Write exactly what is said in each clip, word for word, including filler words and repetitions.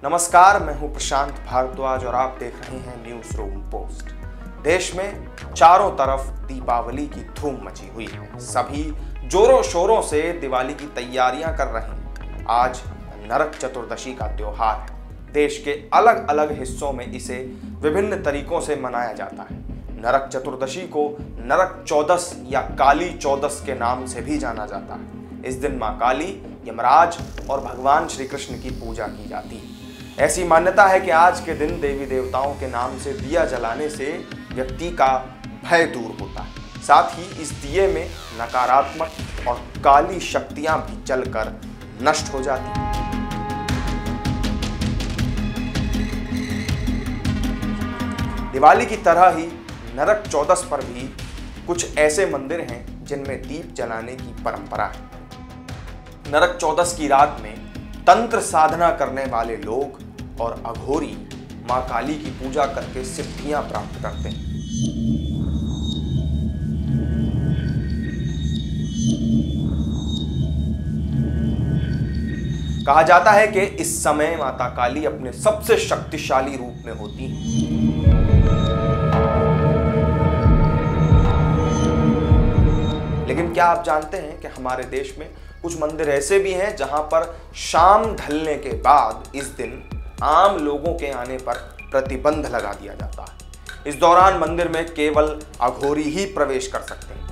नमस्कार, मैं हूं प्रशांत भारद्वाज और आप देख रहे हैं न्यूज रूम पोस्ट। देश में चारों तरफ दीपावली की धूम मची हुई है। सभी जोरों शोरों से दिवाली की तैयारियां कर रहे हैं। आज नरक चतुर्दशी का त्योहार है। देश के अलग अलग हिस्सों में इसे विभिन्न तरीकों से मनाया जाता है। नरक चतुर्दशी को नरक चौदस या काली चौदस के नाम से भी जाना जाता है। इस दिन मां काली, यमराज और भगवान श्री कृष्ण की पूजा की जाती है। ऐसी मान्यता है कि आज के दिन देवी देवताओं के नाम से दिया जलाने से व्यक्ति का भय दूर होता है। साथ ही इस दिए में नकारात्मक और काली शक्तियां भी जलकर नष्ट हो जाती हैं। दिवाली की तरह ही नरक चौदस पर भी कुछ ऐसे मंदिर हैं जिनमें दीप जलाने की परंपरा है। नरक चौदस की रात में तंत्र साधना करने वाले लोग और अघोरी मां काली की पूजा करके सिद्धियां प्राप्त करते हैं। कहा जाता है कि इस समय माता काली अपने सबसे शक्तिशाली रूप में होती हैं। लेकिन क्या आप जानते हैं कि हमारे देश में कुछ मंदिर ऐसे भी हैं जहां पर शाम ढलने के बाद इस दिन आम लोगों के आने पर प्रतिबंध लगा दिया जाता है। इस दौरान मंदिर में केवल अघोरी ही प्रवेश कर सकते हैं।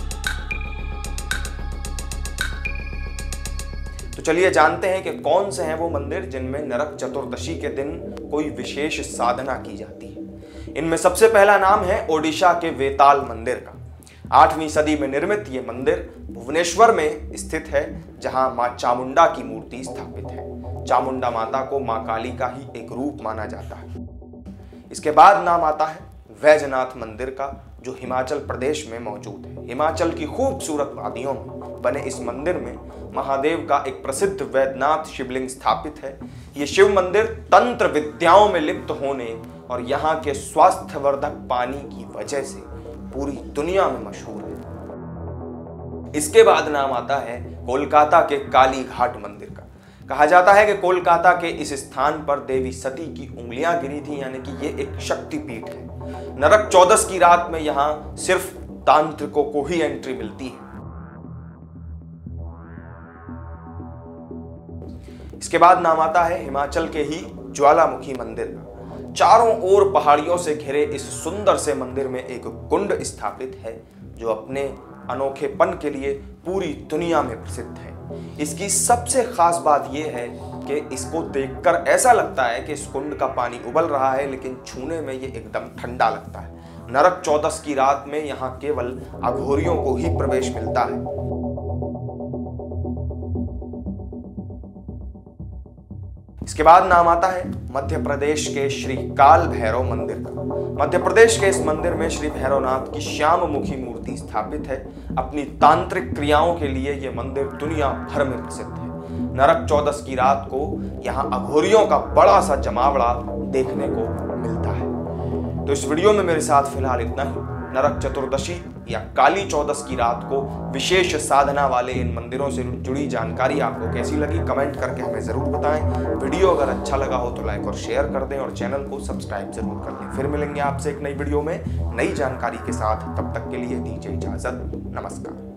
तो चलिए जानते हैं कि कौन से हैं वो मंदिर जिनमें नरक चतुर्दशी के दिन कोई विशेष साधना की जाती है। इनमें सबसे पहला नाम है ओडिशा के वेताल मंदिर का। आठवीं सदी में निर्मित ये मंदिर भुवनेश्वर में स्थित है, जहां मां चामुंडा की मूर्ति स्थापित है। चामुंडा माता को मां काली का ही एक रूप माना जाता है। इसके बाद नाम आता है वैजनाथ मंदिर का, जो हिमाचल प्रदेश में मौजूद है। हिमाचल की खूबसूरत वादियों में बने इस मंदिर में महादेव का एक प्रसिद्ध वैद्यनाथ शिवलिंग स्थापित है। ये शिव मंदिर तंत्र विद्याओं में लिप्त होने और यहाँ के स्वास्थ्यवर्धक पानी की वजह से पूरी दुनिया में मशहूर है। इसके बाद नाम आता है कोलकाता के काली घाट मंदिर का। कहा जाता है कि कोलकाता के इस स्थान पर देवी सती की उंगलियां गिरी थी, यानी कि ये एक शक्तिपीठ है। नरक चौदस की रात में यहां सिर्फ तांत्रिकों को ही एंट्री मिलती है। इसके बाद नाम आता है हिमाचल के ही ज्वालामुखी मंदिर का। चारों ओर पहाड़ियों से घिरे इस सुंदर से मंदिर में एक कुंड स्थापित है, जो अपने अनोखेपन के लिए पूरी दुनिया में प्रसिद्ध है। इसकी सबसे खास बात यह है कि इसको देखकर ऐसा लगता है कि इस कुंड का पानी उबल रहा है, लेकिन छूने में ये एकदम ठंडा लगता है। नरक चौदस की रात में यहाँ केवल अघोरियों को ही प्रवेश मिलता है। इसके बाद नाम आता है मध्य प्रदेश के श्री काल भैरव मंदिर का। मध्य प्रदेश के इस मंदिर में श्री भैरवनाथ की श्याम मुखी मूर्ति स्थापित है। अपनी तांत्रिक क्रियाओं के लिए यह मंदिर दुनिया भर में प्रसिद्ध है। नरक चौदस की रात को यहाँ अघोरियों का बड़ा सा जमावड़ा देखने को मिलता है। तो इस वीडियो में मेरे साथ फिलहाल इतना ही। नरक चतुर्दशी या काली चौदस की रात को विशेष साधना वाले इन मंदिरों से जुड़ी जानकारी आपको कैसी लगी, कमेंट करके हमें जरूर बताएं। वीडियो अगर अच्छा लगा हो तो लाइक और शेयर कर दें और चैनल को सब्सक्राइब जरूर कर लें। फिर मिलेंगे आपसे एक नई वीडियो में नई जानकारी के साथ। तब तक के लिए दीजिए इजाजत। नमस्कार।